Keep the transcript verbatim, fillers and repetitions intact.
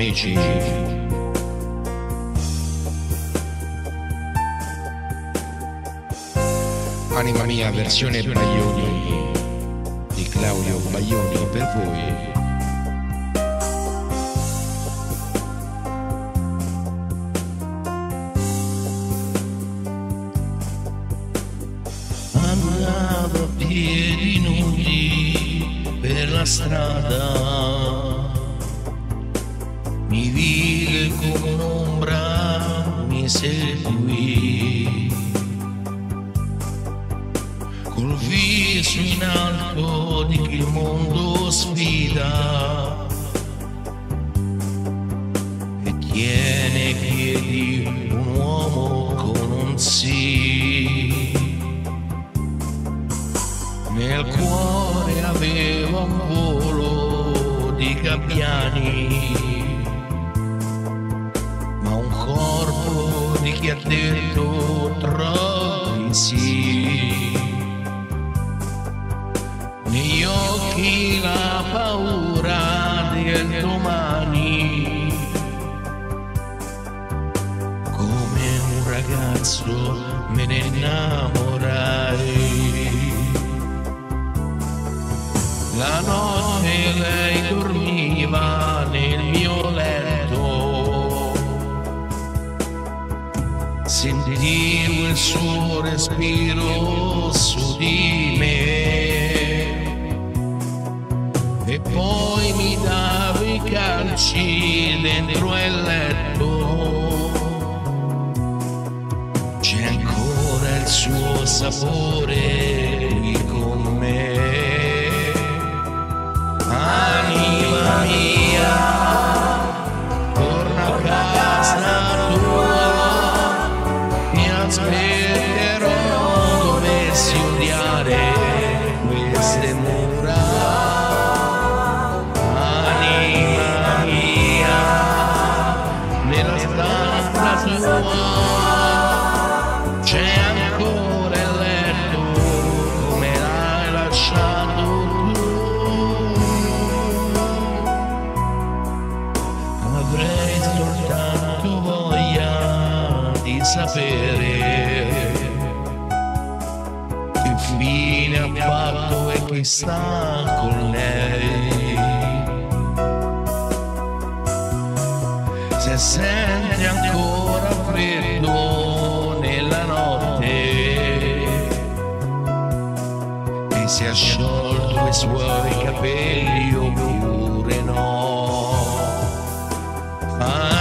amici. Anima mia, versione Baglioni di Claudio Baglioni per voi. Andavo a piedi nudi per la strada, mi vide come un'ombra, mi seguì, col viso in alto di chi il mondo sfida e tiene ai piedi un uomo con un sì. Nel cuore aveva un volo di gabbiani, ma un corpo di chi ha detto troppi sì. Negli occhi la paura del domani, come un ragazzo me ne innamorai. La notte lei dormiva nel mio letto, sentivo il suo respiro su di me e poi mi dava i calci dentro il letto. C'è ancora il suo sapore qui con me. Anima mia, torna a casa tua, mi aspetterò dovessi odiare queste mura. Anima mia, nella stanza tua c'è ancora il letto come l'hai lasciato tu. Avrei soltanto voglia di sapere che fine ha fatto e chi sta con lei. Se sente ancora freddo nella notte e si è sciolto i suoi capelli oppure no.